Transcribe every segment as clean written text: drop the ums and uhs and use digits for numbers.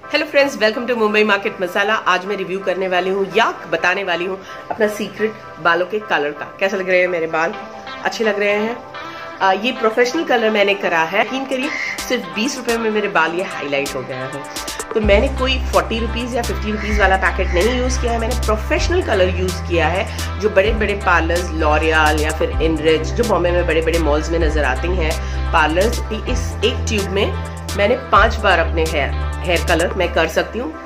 Hello friends, welcome to Mumbai market masala. आज मैं review करने वाली हूँ या बताने वाली हूँ अपना सीक्रेट बालों के कलर का। कैसे लग रहे हैं मेरे बाल? अच्छे लग रहे हैं। ये प्रोफेशनल कलर मैंने करा है। यकीन करिए सिर्फ 20 रुपए में मेरे बाल ये हाईलाइट हो गया है। तो मैंने कोई 40 रुपीज़ या 50 रुपीज़ वाला पैकेट नहीं यूज़ किया है। मैंने प्रोफेशनल कलर यूज़ किया है जो बड़े बड़े पार्लर्स, लॉरियल या फिर इनरिच, जो बॉम्बे में बड़े बड़े मॉल्स में नज़र आती हैं पार्लर्स, इस एक ट्यूब में मैंने 5 बार अपने हेयर कलर मैं कर सकती हूँ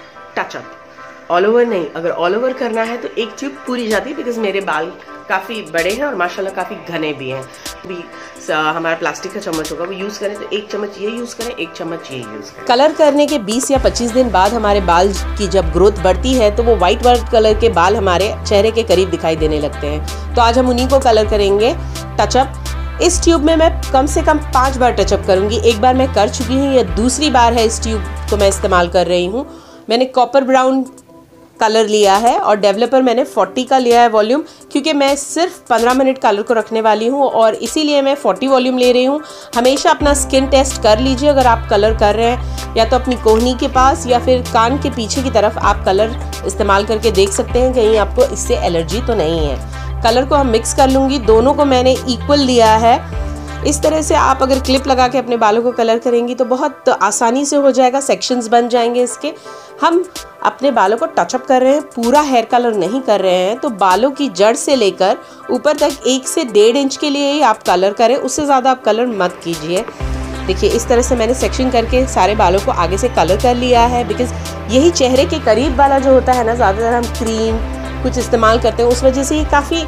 टचअप। ऑल ओवर नहीं, अगर ऑल ओवर करना है तो एक ट्यूब पूरी जाती है, बिकॉज मेरे बाल काफ़ी बड़े हैं और माशाल्लाह काफ़ी घने भी हैं। भी हमारा प्लास्टिक का चम्मच होगा वो यूज़ करें तो एक चम्मच ये यूज़ करें, एक चम्मच ये यूज़ करें। कलर करने के 20 या 25 दिन बाद हमारे बाल की जब ग्रोथ बढ़ती है तो वो वाइट कलर के बाल हमारे चेहरे के करीब दिखाई देने लगते हैं। तो आज हम उन्हीं को कलर करेंगे टचअप। इस ट्यूब में मैं कम से कम 5 बार टचअप करूंगी। एक बार मैं कर चुकी हूँ, यह दूसरी बार है इस ट्यूब को मैं इस्तेमाल कर रही हूँ। मैंने कॉपर ब्राउन कलर लिया है और डेवलपर मैंने 40 का लिया है वॉल्यूम, क्योंकि मैं सिर्फ 15 मिनट कलर को रखने वाली हूँ और इसीलिए मैं 40 वॉल्यूम ले रही हूँ। हमेशा अपना स्किन टेस्ट कर लीजिए अगर आप कलर कर रहे हैं, या तो अपनी कोहनी के पास या फिर कान के पीछे की तरफ आप कलर इस्तेमाल करके देख सकते हैं कहीं आपको इससे एलर्जी तो नहीं है। कलर को हम मिक्स कर लूँगी, दोनों को मैंने इक्वल लिया है। इस तरह से आप अगर क्लिप लगा के अपने बालों को कलर करेंगी तो बहुत आसानी से हो जाएगा, सेक्शंस बन जाएंगे इसके। हम अपने बालों को टचअप कर रहे हैं, पूरा हेयर कलर नहीं कर रहे हैं। तो बालों की जड़ से लेकर ऊपर तक 1 से 1.5 इंच के लिए ही आप कलर करें, उससे ज़्यादा आप कलर मत कीजिए। देखिए इस तरह से मैंने सेक्शन करके सारे बालों को आगे से कलर कर लिया है, बिकॉज यही चेहरे के करीब वाला जो होता है ना, ज़्यादातर हम क्रीम कुछ इस्तेमाल करते हैं, उस वजह से ये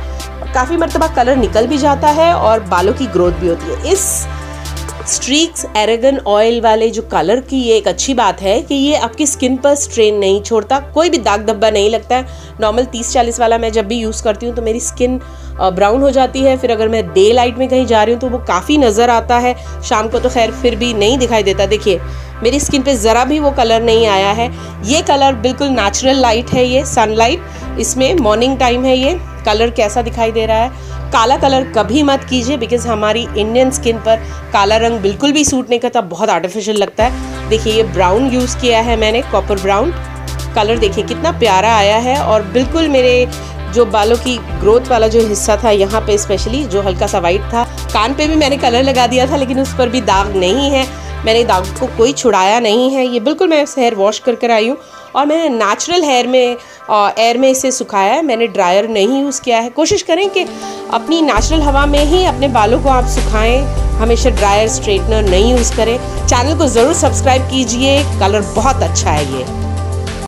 काफ़ी मर्तबा कलर निकल भी जाता है और बालों की ग्रोथ भी होती है। इस स्ट्रीक्स आर्गन ऑयल वाले जो कलर की ये एक अच्छी बात है कि ये आपकी स्किन पर स्ट्रेन नहीं छोड़ता, कोई भी दाग धब्बा नहीं लगता है। नॉर्मल 30-40 वाला मैं जब भी यूज़ करती हूँ तो मेरी स्किन ब्राउन हो जाती है। फिर अगर मैं डे लाइट में कहीं जा रही हूँ तो वो काफ़ी नज़र आता है, शाम को तो खैर फिर भी नहीं दिखाई देता। देखिए मेरी स्किन पे ज़रा भी वो कलर नहीं आया है। ये कलर बिल्कुल नेचुरल लाइट है, ये सनलाइट, इसमें मॉर्निंग टाइम है। ये कलर कैसा दिखाई दे रहा है। काला कलर कभी मत कीजिए, बिकॉज हमारी इंडियन स्किन पर काला रंग बिल्कुल भी सूट नहीं करता, बहुत आर्टिफिशियल लगता है। देखिए ये ब्राउन यूज़ किया है मैंने, कॉपर ब्राउन कलर। देखिए कितना प्यारा आया है और बिल्कुल मेरे जो बालों की ग्रोथ वाला जो हिस्सा था यहाँ पे स्पेशली जो हल्का सा वाइट था, कान पे भी मैंने कलर लगा दिया था लेकिन उस पर भी दाग नहीं है। मैंने दाग को कोई छुड़ाया नहीं है। ये बिल्कुल मैं हेयर वॉश कर आई हूँ और मैंने नेचुरल एयर में इसे सुखाया है, मैंने ड्रायर नहीं यूज़ किया है। कोशिश करें कि अपनी नेचुरल हवा में ही अपने बालों को आप सुखाएं, हमेशा ड्रायर स्ट्रेटनर नहीं यूज़ करें। चैनल को ज़रूर सब्सक्राइब कीजिए, कलर बहुत अच्छा है ये।